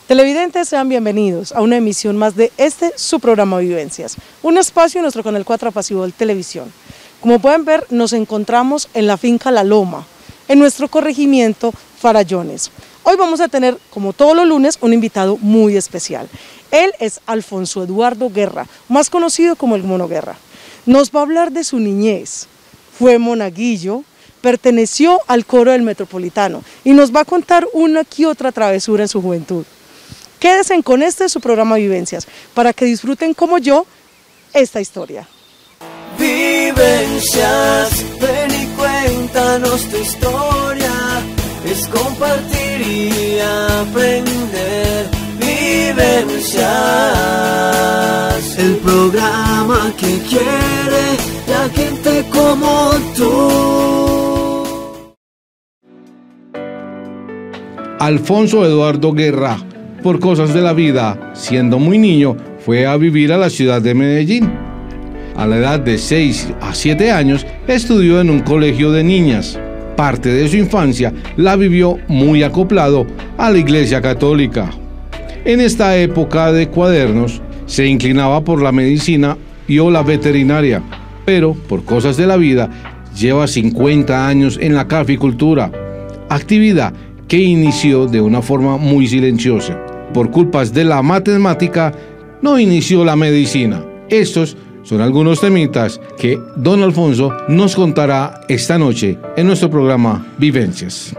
Televidentes, sean bienvenidos a una emisión más de su programa Vivencias, un espacio en nuestro canal 4 Apacible Televisión. Como pueden ver, nos encontramos en la finca La Loma, en nuestro corregimiento Farallones. Hoy vamos a tener, como todos los lunes, un invitado muy especial. Él es Alfonso Eduardo Guerra, más conocido como el Mono Guerra. Nos va a hablar de su niñez. Fue monaguillo, perteneció al coro del Metropolitano y nos va a contar una que otra travesura en su juventud. Quédense con su programa Vivencias para que disfruten como yo esta historia. Vivencias, ven y cuéntanos tu historia, es compartir y aprender. Vivencias, el programa que quiere la gente como tú. Alfonso Eduardo Guerra, por cosas de la vida, siendo muy niño, fue a vivir a la ciudad de Medellín. A la edad de 6 a 7 años, estudió en un colegio de niñas. Parte de su infancia la vivió muy acoplado a la Iglesia Católica. En esta época de cuadernos, se inclinaba por la medicina o la veterinaria, pero por cosas de la vida, lleva 50 años en la caficultura, actividad que inició de una forma muy silenciosa. Por culpas de la matemática, no inició la medicina. Estos son algunos temitas que don Alfonso nos contará esta noche en nuestro programa Vivencias.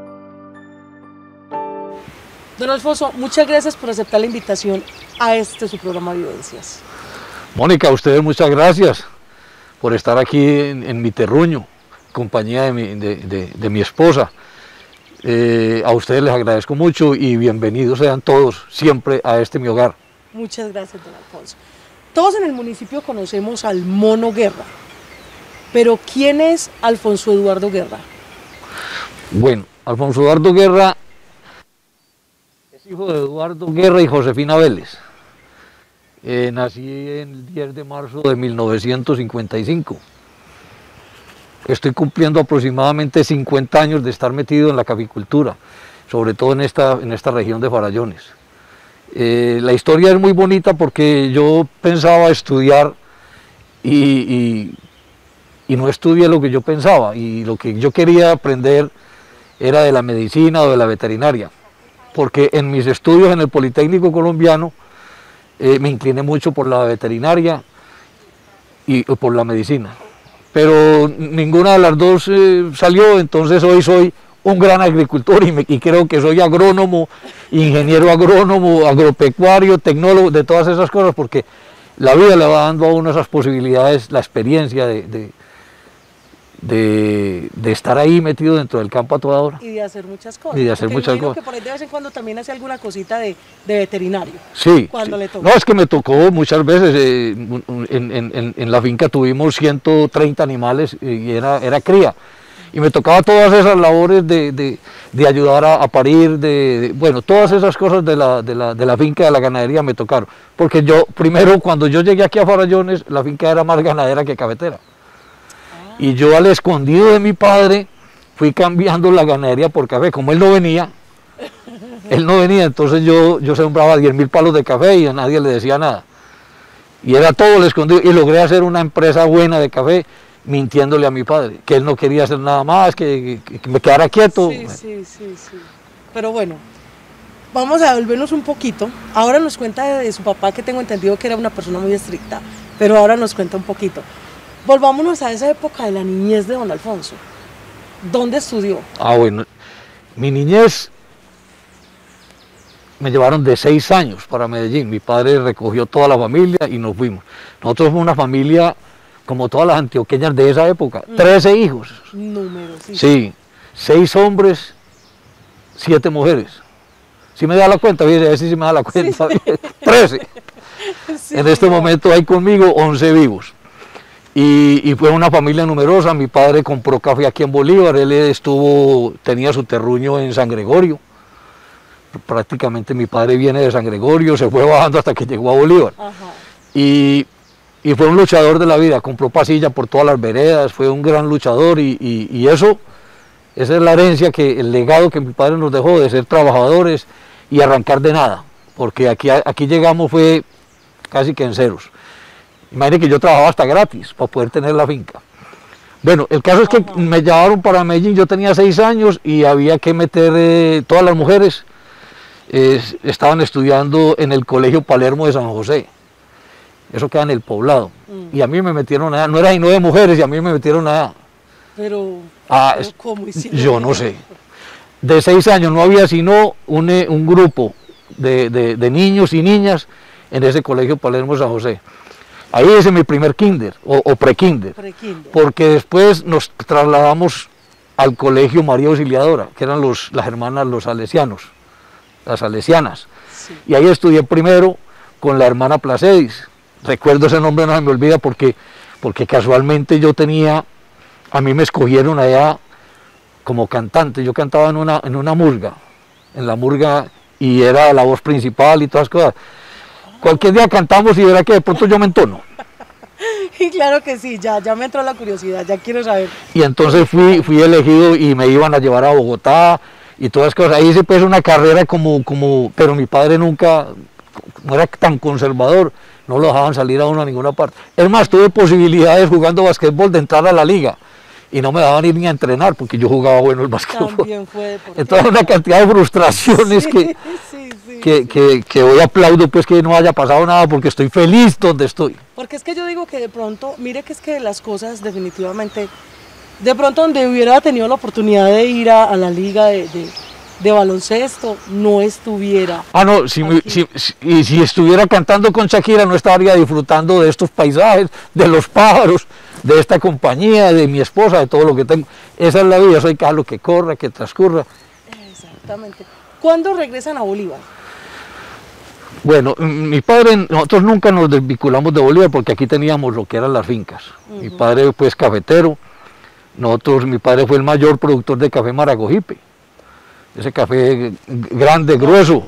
Don Alfonso, muchas gracias por aceptar la invitación a su programa Vivencias. Mónica, a ustedes muchas gracias por estar aquí en mi terruño, compañía de mi esposa. A ustedes les agradezco mucho y bienvenidos sean todos siempre a mi hogar. Muchas gracias, don Alfonso. Todos en el municipio conocemos al Mono Guerra, pero ¿quién es Alfonso Eduardo Guerra? Bueno, Alfonso Eduardo Guerra es hijo de Eduardo Guerra y Josefina Vélez. Nací el 10 de marzo de 1955. Estoy cumpliendo aproximadamente 50 años de estar metido en la caficultura, sobre todo en esta región de Farallones. La historia es muy bonita porque yo pensaba estudiar y no estudié lo que yo pensaba, y lo que yo quería aprender era de la medicina o de la veterinaria, porque en mis estudios en el Politécnico Colombiano me incliné mucho por la veterinaria y por la medicina. Pero ninguna de las dos salió, entonces hoy soy un gran agricultor y creo que soy agrónomo, ingeniero agrónomo, agropecuario, tecnólogo, de todas esas cosas, porque la vida le va dando a uno esas posibilidades, la experiencia de estar ahí metido dentro del campo a toda hora. Y de hacer muchas cosas. Y de hacer muchas cosas. Que por ahí de vez en cuando también hace alguna cosita de veterinario. Sí. Cuando le tocó. No, es que me tocó muchas veces, en la finca tuvimos 130 animales y era cría. Y me tocaba todas esas labores de ayudar a parir, bueno, todas esas cosas de la finca, de la ganadería me tocaron. Porque yo, primero, cuando yo llegué aquí a Farallones, la finca era más ganadera que cafetera. Y yo, al escondido de mi padre, fui cambiando la ganadería por café. Como él no venía, entonces yo sembraba 10.000 palos de café y a nadie le decía nada. Y era todo el escondido, y logré hacer una empresa buena de café, mintiéndole a mi padre, que él no quería hacer nada más, que me quedara quieto. Sí. Pero bueno, vamos a volvernos un poquito. Ahora nos cuenta de su papá, que tengo entendido que era una persona muy estricta, pero ahora nos cuenta un poquito. Volvámonos a esa época de la niñez de don Alfonso. ¿Dónde estudió? Bueno, mi niñez me llevaron de 6 años para Medellín. Mi padre recogió toda la familia y nos fuimos. Nosotros fuimos una familia como todas las antioqueñas de esa época, 13 hijos. Números, sí. Sí, 6 hombres, 7 mujeres. ¿Sí me da la cuenta? A ver si me da la cuenta. Sí. 13. Sí, en este momento hay conmigo 11 vivos. Y fue una familia numerosa. Mi padre compró café aquí en Bolívar, él tenía su terruño en San Gregorio. Prácticamente mi padre viene de San Gregorio, se fue bajando hasta que llegó a Bolívar. Ajá. Y fue un luchador de la vida, compró pasilla por todas las veredas, fue un gran luchador esa es la herencia, el legado que mi padre nos dejó, de ser trabajadores y arrancar de nada, porque aquí llegamos fue casi que en ceros. Imagínate que yo trabajaba hasta gratis para poder tener la finca. Bueno, el caso es que me llevaron para Medellín, yo tenía 6 años y había que meter, todas las mujeres estaban estudiando en el Colegio Palermo de San José. Eso queda en el Poblado. Y a mí me metieron allá, no eran 9 mujeres y a mí me metieron allá. Pero ¿cómo hicieron? Yo no sé. De 6 años no había sino un grupo de niños y niñas en ese Colegio Palermo de San José. Ahí hice mi primer kinder o pre-kinder. Porque después nos trasladamos al Colegio María Auxiliadora, que eran las hermanas, los salesianos, las salesianas. Sí. Y ahí estudié primero con la hermana Placedis. Recuerdo ese nombre, no se me olvida, porque casualmente a mí me escogieron allá como cantante. Yo cantaba en una murga, en la murga, y era la voz principal y todas las cosas. Cualquier día cantamos y verá que de pronto yo me entono. Y claro que sí, ya me entró la curiosidad, ya quiero saber. Y entonces fui elegido y me iban a llevar a Bogotá y todas las cosas. Ahí hice pues una carrera pero mi padre nunca, no era tan conservador, no lo dejaban salir a uno a ninguna parte. Es más, tuve posibilidades jugando basquetbol de entrar a la liga y no me daban ir ni a entrenar porque yo jugaba bueno el basquetbol. También fue deportivo. Entonces una cantidad de frustraciones que hoy aplaudo pues que no haya pasado nada porque estoy feliz donde estoy. Porque es que yo digo que de pronto, mire que es que las cosas definitivamente, de pronto donde hubiera tenido la oportunidad de ir a la liga de baloncesto, no estuviera. No, si estuviera cantando con Shakira no estaría disfrutando de estos paisajes, de los pájaros, de esta compañía, de mi esposa, de todo lo que tengo. Esa es la vida, soy cada lo que corra, que transcurra. Exactamente. ¿Cuándo regresan a Bolívar? Bueno, mi padre, nosotros nunca nos desvinculamos de Bolívar porque aquí teníamos lo que eran las fincas. Mi padre pues cafetero, mi padre fue el mayor productor de café Maragogipe, ese café grande, grueso,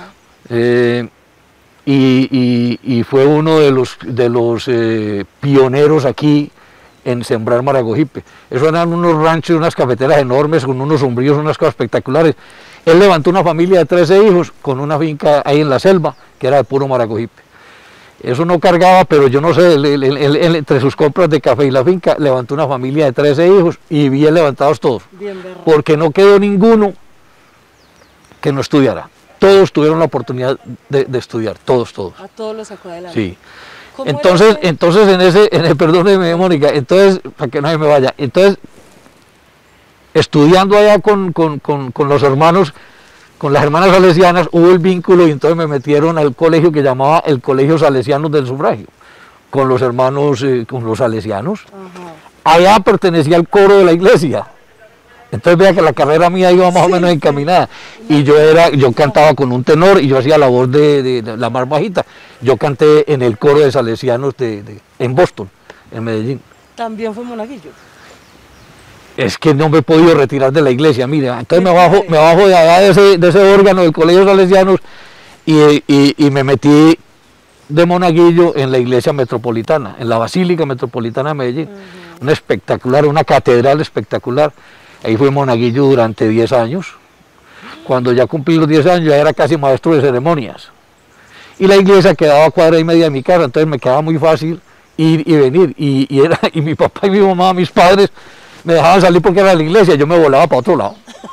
y fue uno de los pioneros aquí en sembrar Maragogipe. Eso eran unos ranchos, unas cafeteras enormes con unos sombríos, unas cosas espectaculares. Él levantó una familia de 13 hijos con una finca ahí en la selva, que era de puro Maragogipe. Eso no cargaba, pero yo no sé, él, entre sus compras de café y la finca, levantó una familia de 13 hijos y bien levantados todos. Bien, porque no quedó ninguno que no estudiara. Todos tuvieron la oportunidad de estudiar, todos. A todos los sacó adelante. Sí. Entonces perdóneme, Mónica, entonces, para que no se me vaya, entonces, estudiando allá con los hermanos, con las hermanas salesianas, hubo el vínculo y entonces me metieron al colegio que llamaba el Colegio Salesianos del Sufragio, con los hermanos, con los salesianos. Allá pertenecía al coro de la iglesia. Entonces vea que la carrera mía iba más o menos encaminada. Y yo cantaba con un tenor y yo hacía la voz de la más bajita. Yo canté en el coro de salesianos en Boston, en Medellín. ¿También fue monaguillo? Es que no me he podido retirar de la iglesia, mira. Entonces me bajo de allá de ese órgano del Colegio Salesianos y me metí de monaguillo en la iglesia metropolitana, en la Basílica Metropolitana de Medellín. Una espectacular, una catedral espectacular. Ahí fui monaguillo durante 10 años. Cuando ya cumplí los 10 años ya era casi maestro de ceremonias. Y la iglesia quedaba a cuadra y media de mi casa, entonces me quedaba muy fácil ir y venir. Y mi papá y mi mamá, mis padres, me dejaban salir porque era la iglesia, yo me volaba para otro lado.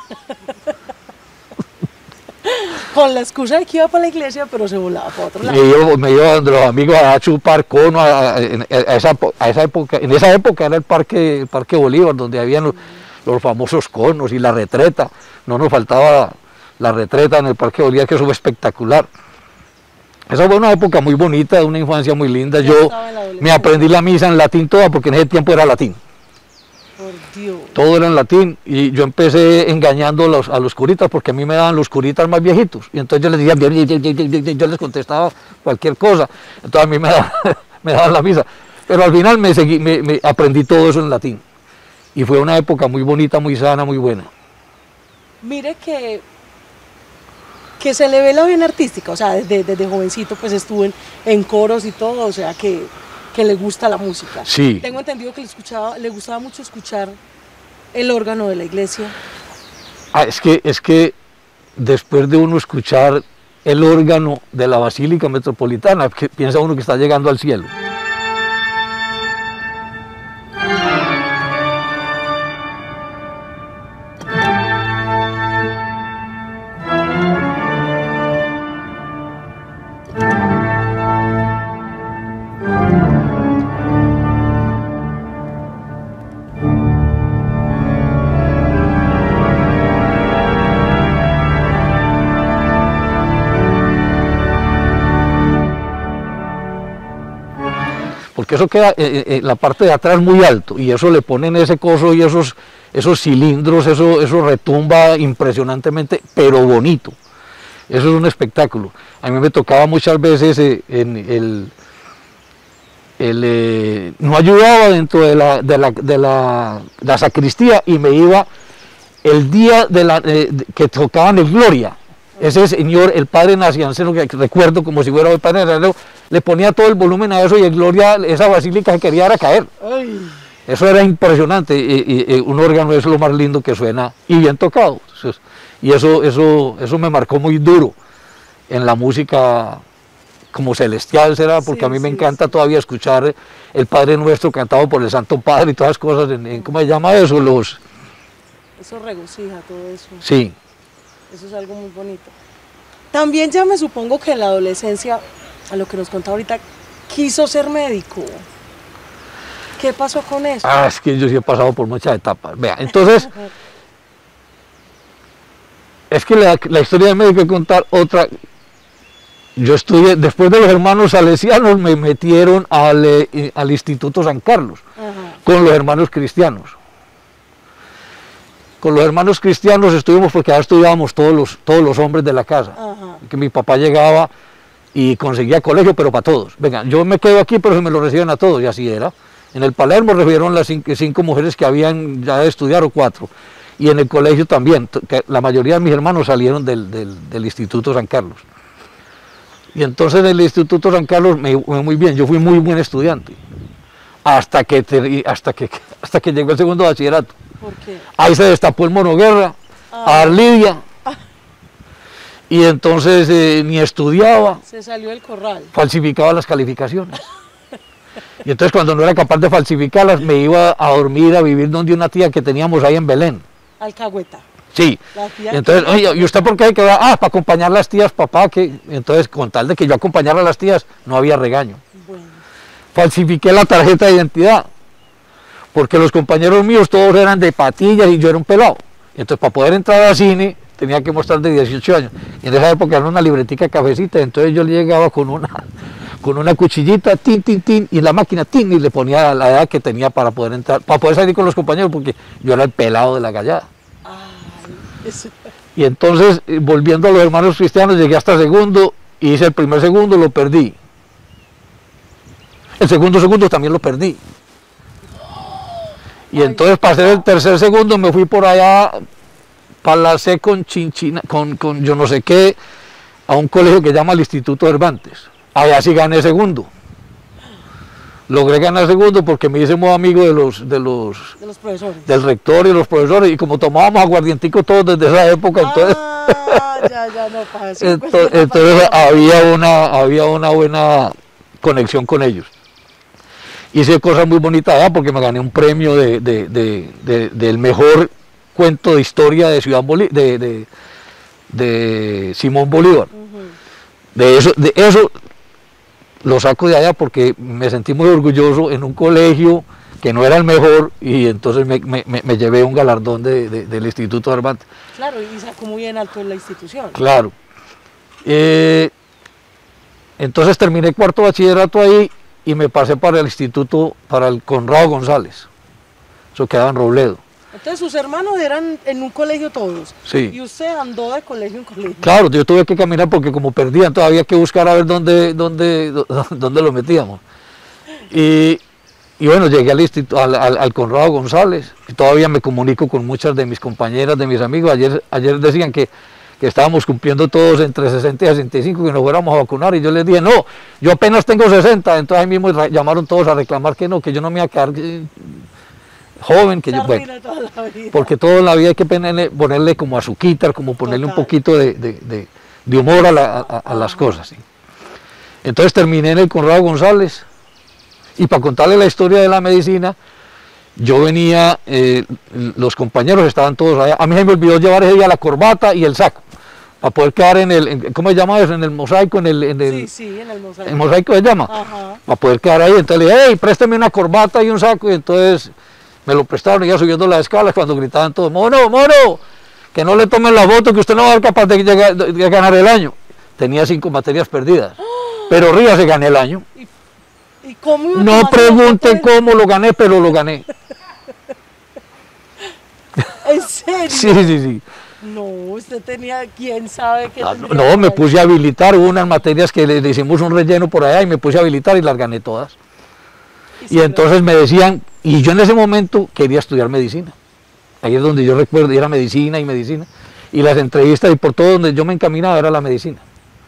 Con la excusa de que iba para la iglesia, pero se volaba para otro lado. Me iba donde los amigos a chupar cono, en esa época era el parque Bolívar, donde habían los famosos conos y la retreta. No nos faltaba la retreta en el Parque Bolívar, que eso fue espectacular. Esa fue una época muy bonita, una infancia muy linda. Yo me aprendí la misa en latín toda, porque en ese tiempo era latín. Por Dios. Todo era en latín, y yo empecé engañando a los curitas, porque a mí me daban los curitas más viejitos. Y entonces yo les decía, yo les contestaba cualquier cosa. Entonces a mí me daban la misa. Pero al final me aprendí todo eso en latín. Y fue una época muy bonita, muy sana, muy buena. Mire que se le ve la vena artística, o sea, desde jovencito pues estuvo en coros y todo, o sea, que le gusta la música. Sí. Tengo entendido que le gustaba mucho escuchar el órgano de la iglesia. Es que después de uno escuchar el órgano de la Basílica Metropolitana, que piensa uno que está llegando al cielo. Porque eso queda en la parte de atrás muy alto, y eso le ponen ese coso y esos cilindros, eso retumba impresionantemente, pero bonito. Eso es un espectáculo. A mí me tocaba muchas veces no ayudaba dentro de la sacristía, y me iba el día que tocaban el Gloria. Ese señor, el padre Nacianceno, que recuerdo como si fuera el padre Nacianceno, le ponía todo el volumen a eso, y el Gloria, esa basílica se quería era caer. Ay. Eso era impresionante, y un órgano es lo más lindo que suena, y bien tocado. Entonces, y eso me marcó muy duro en la música como celestial, será, porque sí, a mí me encanta todavía escuchar el Padre Nuestro cantado por el Santo Padre y todas las cosas, ¿cómo se llama eso? Eso regocija todo eso. Sí. Eso es algo muy bonito. También ya me supongo que en la adolescencia, a lo que nos contaba ahorita, quiso ser médico. ¿Qué pasó con eso? Es que yo sí he pasado por muchas etapas. Vea, entonces, es que la historia del médico hay que contar otra. Yo estudié, después de los hermanos salesianos, me metieron al Instituto San Carlos, con los hermanos cristianos. Con los hermanos cristianos estuvimos, porque ahora estudiábamos todos los hombres de la casa. Que mi papá llegaba y conseguía colegio, pero para todos. Venga, yo me quedo aquí, pero se me lo reciben a todos, y así era. En el Palermo recibieron las cinco mujeres que habían ya de estudiar, o 4. Y en el colegio también, que la mayoría de mis hermanos salieron del Instituto San Carlos. Y entonces en el Instituto San Carlos me fue muy bien, yo fui muy buen estudiante. Hasta que llegó el segundo bachillerato. ¿Por qué? Ahí se destapó el monoguerra, a Arlidia, y entonces ni estudiaba. Se salió del corral. Falsificaba las calificaciones. Y entonces cuando no era capaz de falsificarlas, me iba a dormir, a vivir donde una tía que teníamos ahí en Belén. Alcahueta. Sí. Y entonces, oye, ¿y usted por qué hay que va? Para acompañar a las tías, papá, que entonces con tal de que yo acompañara a las tías, no había regaño. Bueno. Falsifiqué la tarjeta de identidad, porque los compañeros míos todos eran de patillas y yo era un pelado. Entonces, para poder entrar al cine, tenía que mostrar de 18 años. Y en esa época era una libretica cafecita, entonces yo le llegaba con una cuchillita, tin, tin, tin, y la máquina, tin, y le ponía la edad que tenía para poder entrar, para poder salir con los compañeros, porque yo era el pelado de la gallada. Y entonces, volviendo a los hermanos cristianos, llegué hasta segundo, y hice el primer segundo, lo perdí. El segundo también lo perdí. Y entonces pasé el tercer segundo, me fui por allá, palacé con Chinchina, con yo no sé qué, a un colegio que se llama el Instituto Cervantes. Allá sí gané segundo. Logré ganar segundo porque me hice muy amigo de los profesores, del rector y los profesores, y como tomábamos aguardientico todos desde esa época, entonces, entonces había una buena conexión con ellos. Hice cosas muy bonitas allá porque me gané un premio del mejor cuento de historia de de Simón Bolívar. De eso lo saco de allá porque me sentí muy orgulloso en un colegio que no era el mejor, y entonces me llevé un galardón del Instituto Cervantes. Claro, y sacó muy bien alto en la institución. Claro. Entonces terminé cuarto bachillerato ahí y me pasé para el instituto, para el Conrado González. Eso quedaba en Robledo. Entonces sus hermanos eran en un colegio todos. Sí. Y usted andó de colegio en colegio. Claro, yo tuve que caminar porque como perdían, todavía había que buscar a ver dónde lo metíamos. Y bueno, llegué al Conrado González, y todavía me comunico con muchas de mis compañeras, de mis amigos. Ayer decían que estábamos cumpliendo todos entre 60 y 65, que nos fuéramos a vacunar, y yo les dije, no, yo apenas tengo 60, entonces ahí mismo llamaron todos a reclamar que no, que yo no me iba a quedar joven, que Se yo, bueno, arruina toda la vida. porque todo en la vida hay que ponerle como azuquitar, como ponerle un Total. poquito de humor a las cosas. ¿Sí? Entonces terminé en el Conrado González, y para contarle la historia de la medicina, yo venía, los compañeros estaban todos allá, a mí se me olvidó llevar ese día la corbata y el saco, para poder quedar ¿cómo se llama eso? En el mosaico, Sí, sí, en el mosaico. el mosaico se llama, Ajá. para poder quedar ahí. Entonces le dije, hey, présteme una corbata y un saco, y entonces me lo prestaron, y ya subiendo las escalas cuando gritaban todos, mono, mono, que no le tomen la foto, que usted no va a ser capaz de ganar el año. Tenía 5 materias perdidas, pero ríase, gané el año. ¿Y cómo iba No tomando pregunte la foto cómo lo gané, pero lo gané. ¿En serio? Sí, sí, sí. No, usted tenía, quién sabe qué tendría No, por me ahí. puse a habilitar, hubo unas materias que le hicimos un relleno por allá y me puse a habilitar y las gané todas. sí, Y entonces me decían, y yo en ese momento quería estudiar medicina. Ahí es donde yo recuerdo, y era medicina y medicina. Y las entrevistas y por todo donde yo me encaminaba era la medicina.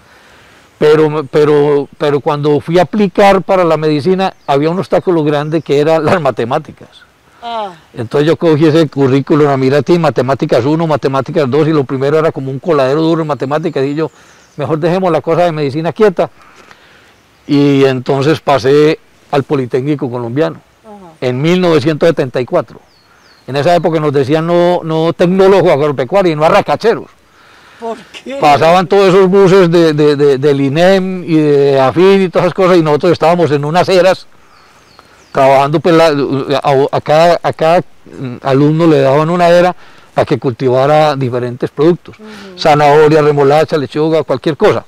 Pero cuando fui a aplicar para la medicina había un obstáculo grande que era las matemáticas. Ah, Entonces yo cogí ese currículum, mira a ti, matemáticas 1, matemáticas 2, y lo primero era como un coladero duro en matemáticas, y yo, mejor dejemos la cosa de medicina quieta. Y entonces pasé al Politécnico Colombiano, ajá. en 1974. En esa época nos decían no tecnólogos agropecuarios, y no arracacheros. ¿Por qué? Pasaban todos esos buses del INEM y de AFID y todas esas cosas, y nosotros estábamos en unas eras trabajando, pues, a cada alumno le daban una era para que cultivara diferentes productos, zanahoria, remolacha, lechuga, cualquier cosa.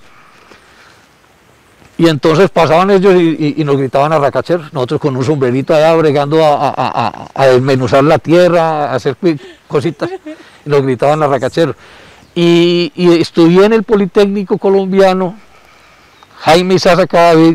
Y entonces pasaban ellos y nos gritaban arracacheros, nosotros con un sombrerito allá bregando a desmenuzar la tierra, a hacer cositas, y nos gritaban arracacheros. Y estudié en el Politécnico Colombiano, Jaime Isaza Cadavid,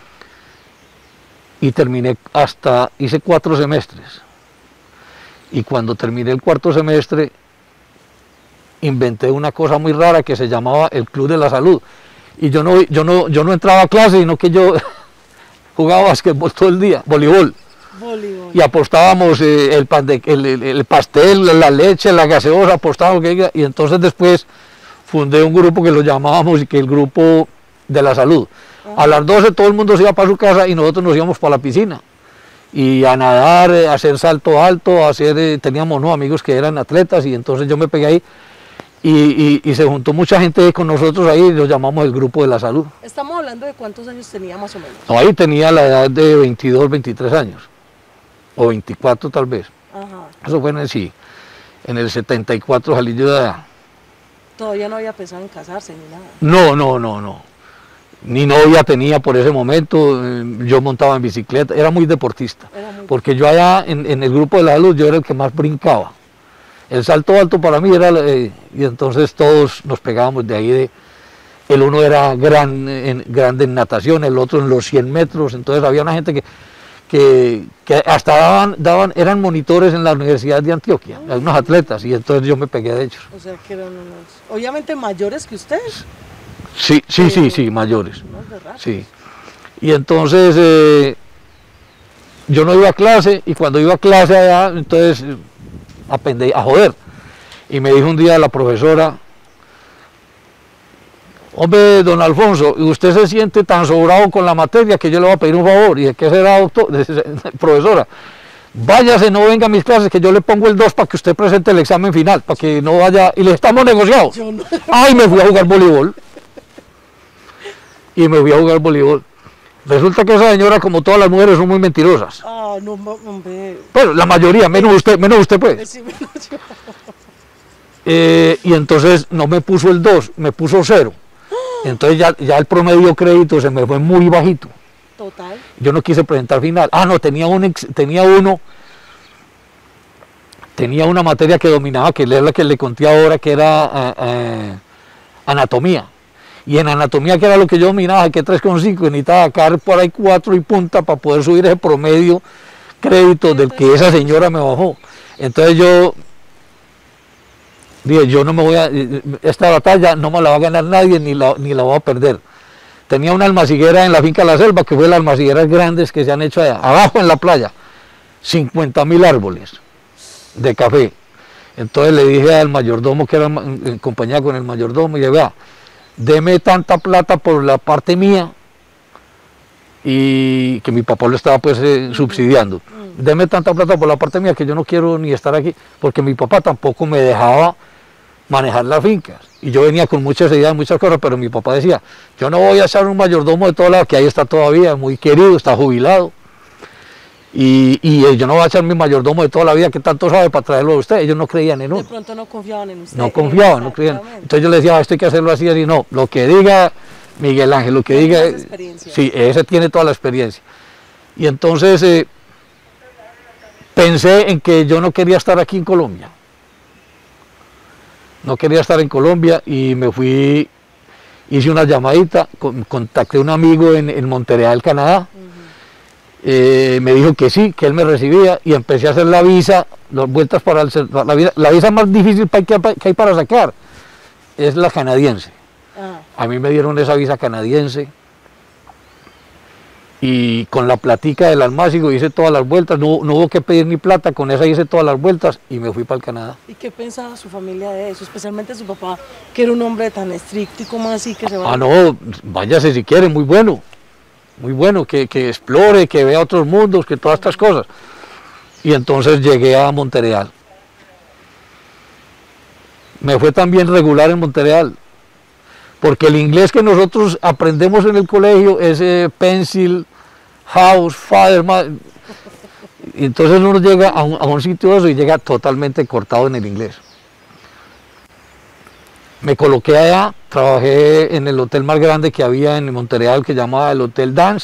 y terminé hice 4 semestres. Y cuando terminé el 4º semestre, inventé una cosa muy rara que se llamaba el Club de la Salud. Y yo no entraba a clase, sino que yo jugaba básquetbol todo el día, voleibol. Voleibol. Y apostábamos el pastel, la leche, la gaseosa, apostábamos. Y entonces después fundé un grupo que lo llamábamos el Grupo de la Salud. A las 12 todo el mundo se iba para su casa y nosotros nos íbamos para la piscina. Y a nadar, a hacer salto alto, teníamos amigos que eran atletas, y entonces yo me pegué ahí. Y se juntó mucha gente con nosotros ahí, y lo llamamos el Grupo de la Salud. Estamos hablando de cuántos años tenía más o menos. No, ahí tenía la edad de 22, 23 años, o 24 tal vez. Ajá. Eso fue en el 74 salí yo de edad. Todavía no había pensado en casarse ni nada. No. Ni novia tenía por ese momento, yo montaba en bicicleta, era muy deportista. Porque yo allá en el Grupo de la Salud yo era el que más brincaba. El salto alto para mí era, y entonces todos nos pegábamos de ahí. El uno era grande en natación, el otro en los 100 metros, entonces había una gente que hasta eran monitores en la Universidad de Antioquia, unos atletas, y entonces yo me pegué de ellos. O sea que eran unos, obviamente mayores que ustedes. Sí, mayores. Unos berracos. Sí. Y entonces yo no iba a clase, y cuando iba a clase allá, entonces aprendí a joder. Y me dijo un día la profesora, hombre, don Alfonso, usted se siente tan sobrado con la materia que yo le voy a pedir un favor. Y dije, ¿qué será, doctor? Profesora, váyase, no venga a mis clases, que yo le pongo el 2 para que usted presente el examen final, para que no vaya, y le estamos negociados. Yo no. Ay, me fui a jugar voleibol. Y me fui a jugar voleibol. Resulta que esa señora, como todas las mujeres, son muy mentirosas. Ah, no, hombre. Pero la mayoría, menos usted pues. Sí, menos yo. Y entonces no me puso el 2, me puso 0. Entonces ya el promedio crédito se me fue muy bajito. Total. Yo no quise presentar final. Ah, no, tenía una materia que dominaba, que es la que le conté ahora, que era anatomía. Y en anatomía, que era lo que yo dominaba, que 3,5, necesitaba sacar por ahí 4 y punta para poder subir ese promedio crédito del que esa señora me bajó. Entonces yo dije, yo no me voy esta batalla no me la va a ganar nadie, ni la voy a perder. Tenía una almaciguera en la finca La Selva, que fue las almacigueras grandes que se han hecho allá, abajo en la playa. 50.000 árboles de café. Entonces le dije al mayordomo, que era en compañía con el mayordomo, y le dije, vea, deme tanta plata por la parte mía, y que mi papá lo estaba pues subsidiando. Deme tanta plata por la parte mía que yo no quiero ni estar aquí, porque mi papá tampoco me dejaba manejar las fincas. Y yo venía con muchas ideas, muchas cosas, pero mi papá decía, yo no voy a ser un mayordomo de todo lado, que ahí está todavía, muy querido, está jubilado. Y yo no voy a ser mi mayordomo de toda la vida, que tanto sabe para traerlo a usted. Ellos no creían en uno. De pronto no confiaban en usted. No confiaban, no creían. Entonces yo les decía, esto hay que hacerlo así, así. No, lo que diga Miguel Ángel, lo que diga... Sí, ese tiene toda la experiencia. Y entonces pensé en que yo no quería estar aquí en Colombia. No quería estar en Colombia y me fui, hice una llamadita, contacté a un amigo en Montreal, Canadá. Me dijo que sí, que él me recibía y empecé a hacer la visa, las vueltas para la visa más difícil que hay para sacar es la canadiense. A mí me dieron esa visa canadiense y con la platica del almácigo hice todas las vueltas, no hubo que pedir ni plata, con esa hice todas las vueltas y me fui para el Canadá. ¿Y qué pensaba su familia de eso? Especialmente su papá, que era un hombre tan estricto y como así que se va... Ah, no, váyase si quiere, muy bueno, que explore, que vea otros mundos, que todas estas cosas. Y entonces llegué a Montreal. Me fue también regular en Montreal, porque el inglés que nosotros aprendemos en el colegio es pencil, house, father, mother. Y entonces uno llega a un sitio de eso y llega totalmente cortado en el inglés. Me coloqué allá, trabajé en el hotel más grande que había en Montreal, que llamaba el Hotel Dance.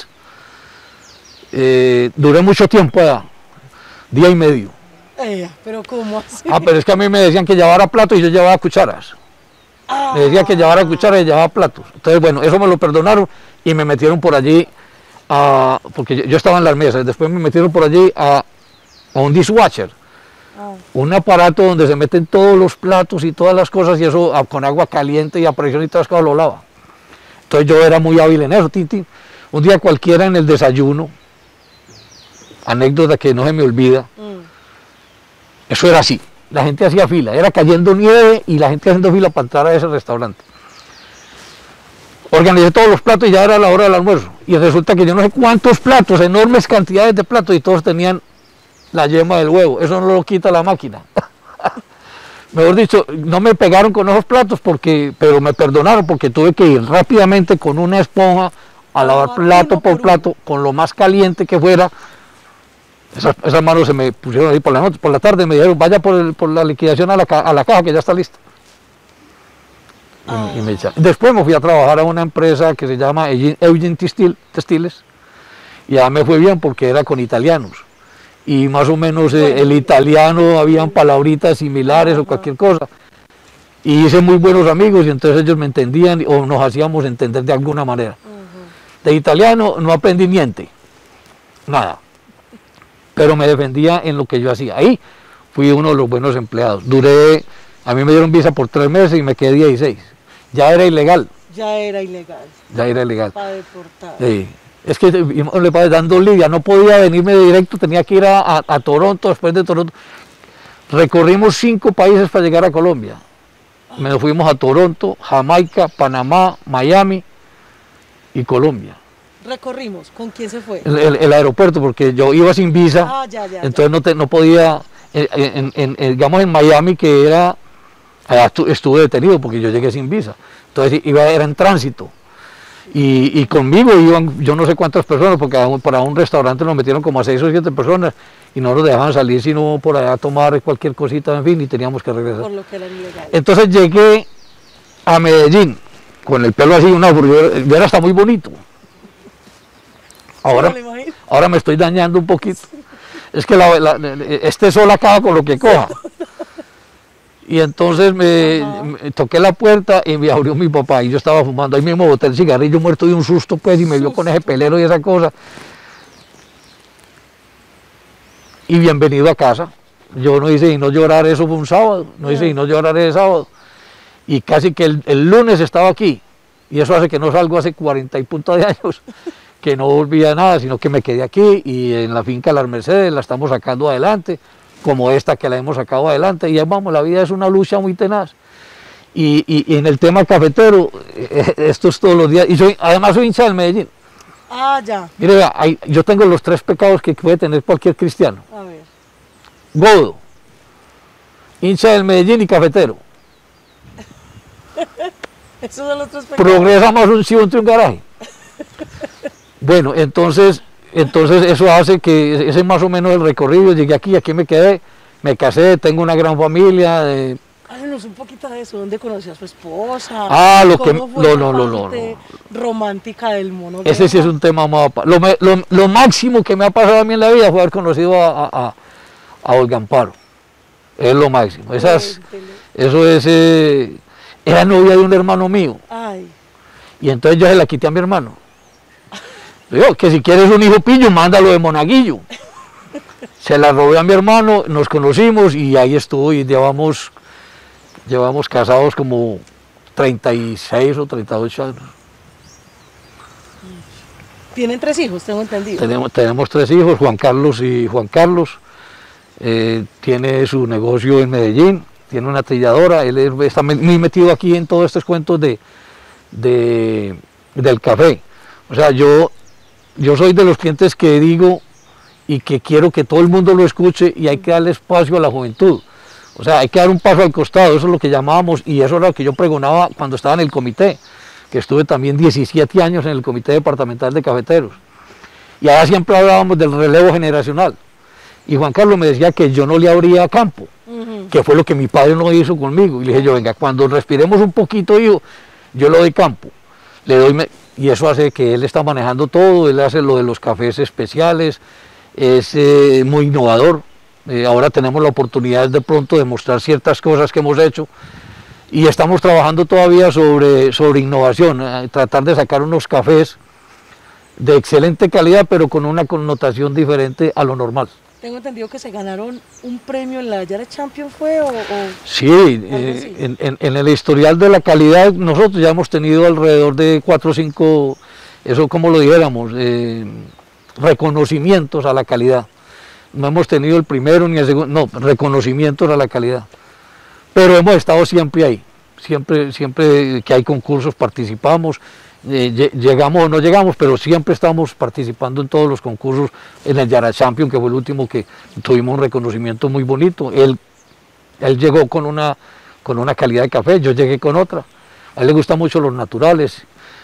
Duré mucho tiempo allá, día y medio. ¿Pero cómo así? Ah, pero es que a mí me decían que llevara platos y yo llevaba cucharas. Me decía que llevara cucharas y llevaba platos. Entonces, bueno, eso me lo perdonaron y me metieron por allí, porque yo estaba en las mesas, después me metieron por allí a un dishwasher, un aparato donde se meten todos los platos y todas las cosas y eso con agua caliente y a presión y todas las cosas lo lava. Entonces yo era muy hábil en eso, Titi. Un día cualquiera en el desayuno, anécdota que no se me olvida, eso era así. La gente hacía fila, era cayendo nieve y la gente haciendo fila para entrar a ese restaurante. Organicé todos los platos y ya era la hora del almuerzo. Y resulta que yo no sé cuántos platos, enormes cantidades de platos y todos tenían la yema del huevo. Eso no lo quita la máquina. Mejor dicho, no me pegaron con esos platos, pero me perdonaron porque tuve que ir rápidamente con una esponja a lavar plato por plato, con lo más caliente que fuera. Esas manos se me pusieron ahí por la noche, por la tarde me dijeron, vaya por la liquidación a la caja que ya está lista. Y me echaron. Después me fui a trabajar a una empresa que se llama Eugene Textiles, y ya me fue bien porque era con italianos. Y más o menos el italiano, habían palabritas similares o cualquier cosa. Y hice muy buenos amigos y entonces ellos me entendían o nos hacíamos entender de alguna manera. De italiano no aprendí niente, nada. Pero me defendía en lo que yo hacía. Ahí fui uno de los buenos empleados. A mí me dieron visa por 3 meses y me quedé 16. Ya era ilegal. Ya era ilegal. Ya era ilegal. Para deportar. Sí. Es que le padre dando lidia, no podía venirme de directo, tenía que ir a Toronto, después de Toronto. Recorrimos 5 países para llegar a Colombia. Nos fuimos a Toronto, Jamaica, Panamá, Miami y Colombia. Recorrimos, ¿con quién se fue? El aeropuerto, porque yo iba sin visa, entonces no podía, digamos en Miami, que era, allá estuve detenido porque yo llegué sin visa, entonces era en tránsito, y conmigo iban yo no sé cuántas personas, porque para un restaurante nos metieron como a 6 o 7 personas, y no nos dejaban salir sino por allá a tomar cualquier cosita, en fin, y teníamos que regresar. Por lo que era ilegal. Entonces llegué a Medellín, con el pelo así, yo era hasta muy bonito. Ahora me estoy dañando un poquito. Es que este sol acaba con lo que coja. Y entonces me toqué la puerta y me abrió mi papá y yo estaba fumando. Ahí mismo boté el cigarrillo muerto de un susto, pues, y me vio con ese pelero y esa cosa. Y bienvenido a casa. Yo no hice y no llorar, eso fue un sábado. No hice y no llorar ese sábado. Y casi que el lunes estaba aquí. Y eso hace que no salgo hace 40 y punto de años. que no volvía a nada, sino que me quedé aquí y en la finca Las Mercedes la estamos sacando adelante, como esta que la hemos sacado adelante, y ahí vamos, la vida es una lucha muy tenaz. Y en el tema cafetero, esto es todos los días, y además soy hincha del Medellín. Ah, ya. Mire, vea, yo tengo los 3 pecados que puede tener cualquier cristiano. A ver. Godo, hincha del Medellín y cafetero. Esos son los 3 pecados. Progresa más un chivo entre un garaje. Bueno, entonces eso hace que ese es más o menos el recorrido. Llegué aquí me quedé, me casé, tengo una gran familia. Háblanos un poquito de eso. ¿Dónde conoció a su esposa? Ah, ¿Cómo fue la parte romántica del mono? Ese sí es un tema más... Lo máximo que me ha pasado a mí en la vida fue haber conocido a Olga Amparo. Es lo máximo. Eso es... era novia de un hermano mío. Ay. Y entonces yo se la quité a mi hermano. Digo, que si quieres un hijo pillo, mándalo de Monaguillo. Se la robé a mi hermano, nos conocimos y ahí estuvo, y llevamos casados como 36 o 38 años. ¿Tienen 3 hijos, tengo entendido? Tenemos 3 hijos, Juan Carlos y Juan Carlos. Tiene su negocio en Medellín, tiene una trilladora, él está muy metido aquí en todos estos cuentos del café. O sea, yo soy de los clientes que digo y que quiero que todo el mundo lo escuche, y hay que darle espacio a la juventud. O sea, hay que dar un paso al costado, eso es lo que llamábamos, y eso era lo que yo pregonaba cuando estaba en el comité, que estuve también 17 años en el Comité Departamental de Cafeteros. Y allá siempre hablábamos del relevo generacional. Y Juan Carlos me decía que yo no le abría campo, que fue lo que mi padre no hizo conmigo. Y le dije yo, venga, cuando respiremos un poquito, hijo, yo le doy campo. Y eso hace que él está manejando todo, él hace lo de los cafés especiales, es muy innovador. Ahora tenemos la oportunidad de pronto de mostrar ciertas cosas que hemos hecho, y estamos trabajando todavía sobre innovación, tratar de sacar unos cafés de excelente calidad, pero con una connotación diferente a lo normal. Tengo entendido que se ganaron un premio en la Yara Champion, ¿fue? Sí, en el historial de la calidad nosotros ya hemos tenido alrededor de 4 o 5, eso como lo dijéramos, reconocimientos a la calidad. No hemos tenido el primero ni el segundo, no, reconocimientos a la calidad. Pero hemos estado siempre ahí, siempre que hay concursos participamos, llegamos o no llegamos, pero siempre estamos participando en todos los concursos. En el Yara Champion, que fue el último, que tuvimos un reconocimiento muy bonito. Él llegó con una calidad de café, yo llegué con otra. A él le gustan mucho los naturales.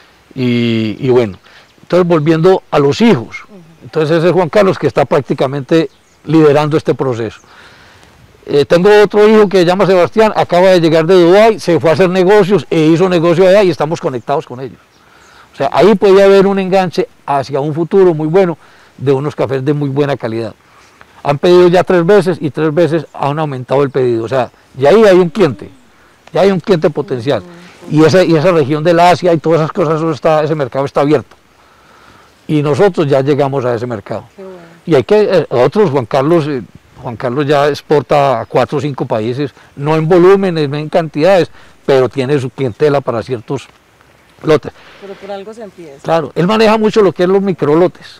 Y bueno, entonces volviendo a los hijos, entonces ese es Juan Carlos, que está prácticamente liderando este proceso. Tengo otro hijo que se llama Sebastián, acaba de llegar de Dubái, se fue a hacer negocios e hizo negocio allá, y estamos conectados con ellos. O sea, ahí podría haber un enganche hacia un futuro muy bueno de unos cafés de muy buena calidad. Han pedido ya 3 veces y 3 veces han aumentado el pedido. O sea, ya ahí hay un cliente, ya hay un cliente potencial. Y esa región del Asia y todas esas cosas, ese mercado está abierto. Y nosotros ya llegamos a ese mercado. Y hay que, otros, Juan Carlos ya exporta a 4 o 5 países, no en volúmenes, no en cantidades, pero tiene su clientela para ciertos lotes. Pero por algo se empieza. Claro, él maneja mucho lo que es los microlotes.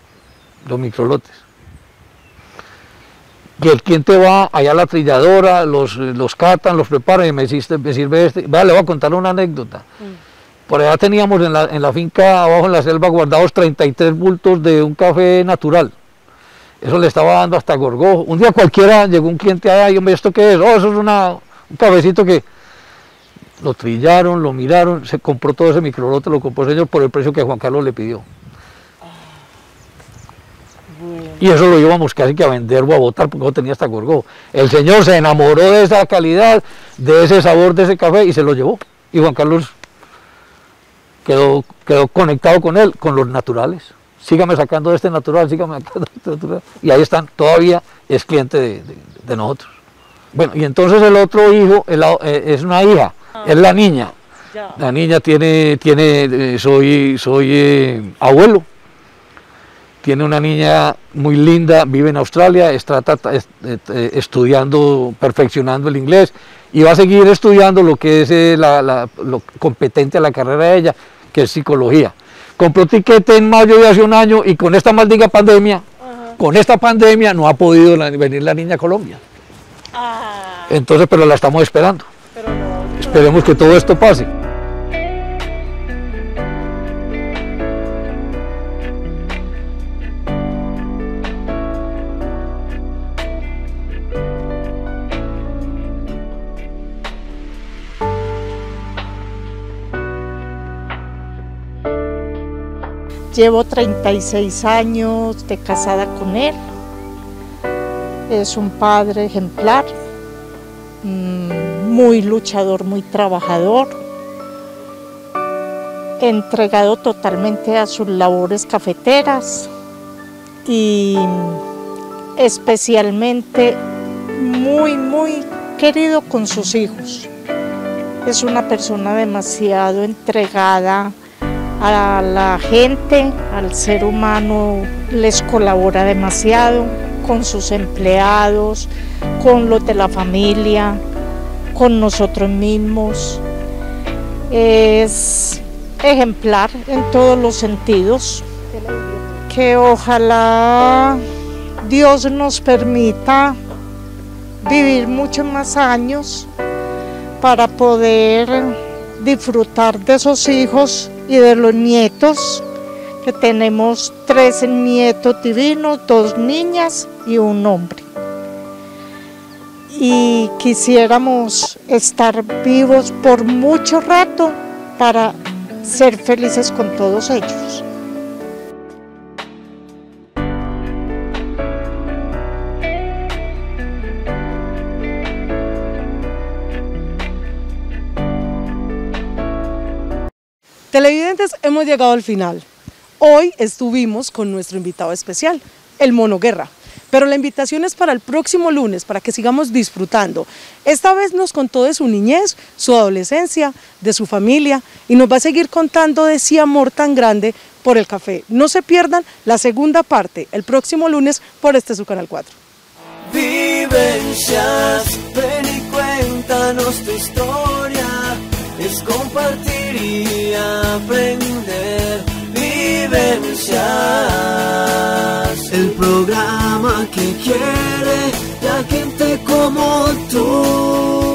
Y el cliente va allá a la trilladora, los catan, los preparan y me sirve este. Vale, le voy a contar una anécdota. Por allá teníamos en la finca abajo en la selva guardados 33 bultos de un café natural. Eso le estaba dando hasta gorgojo. Un día cualquiera llegó un cliente allá y yo me, ¿esto qué es? Oh, eso es un cafecito que... Lo trillaron, lo miraron, se compró todo ese microlote, lo compró el señor por el precio que Juan Carlos le pidió. Bueno. Y eso lo íbamos casi que a vender o a botar porque no tenía hasta gorgojo. El señor se enamoró de esa calidad, de ese sabor de ese café y se lo llevó. Y Juan Carlos quedó conectado con él, con los naturales. Sígame sacando de este natural, sígame sacando de este natural. Y ahí están, todavía es cliente de nosotros. Bueno, y entonces el otro hijo es una hija. Es la niña. Ya. La niña soy abuelo. Tiene una niña muy linda, vive en Australia, está estudiando, perfeccionando el inglés, y va a seguir estudiando lo que es lo competente a la carrera de ella, que es psicología. compró tiquete en mayo de hace un año y con esta maldita pandemia, no ha podido venir la niña a Colombia. Entonces, pero la estamos esperando. Esperemos que todo esto pase. Llevo 36 años de casada con él. Es un padre ejemplar, muy luchador, muy trabajador, entregado totalmente a sus labores cafeteras y especialmente muy querido con sus hijos. Es una persona demasiado entregada a la gente, al ser humano, les colabora demasiado con sus empleados, con los de la familia, con nosotros mismos. Es ejemplar en todos los sentidos. Que ojalá Dios nos permita vivir muchos más años para poder disfrutar de esos hijos y de los nietos, que tenemos 3 nietos divinos, 2 niñas y un hombre. Y quisiéramos estar vivos por mucho rato para ser felices con todos ellos. Televidentes, hemos llegado al final. Hoy estuvimos con nuestro invitado especial, el Mono Guerra, pero la invitación es para el próximo lunes, para que sigamos disfrutando. Esta vez nos contó de su niñez, su adolescencia, de su familia, y nos va a seguir contando de ese amor tan grande por el café. No se pierdan la segunda parte, el próximo lunes, por su Canal 4. Vivencias, ven y cuéntanos tu historia. Es compartir y aprender. Vivencias, el programa que quiere la gente como tú.